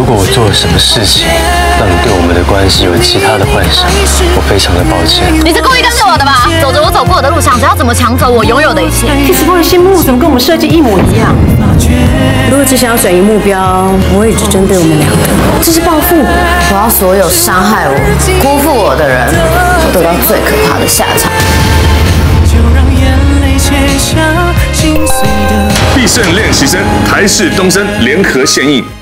果我做了什么事情，让你对我们的关系有其他的幻想，我非常的抱歉。 你是故意跟着我的吧？走着我走过的路，想着要怎么抢走我拥有的一切。 Kiss Boy 的心目怎么跟我们设计一模一样？ 如果只想要转移目标，我也只针对我们两个。这是报复， 我要所有伤害我、辜负我的人，得到最可怕的下场。 必胜练习生台视东升联合献映。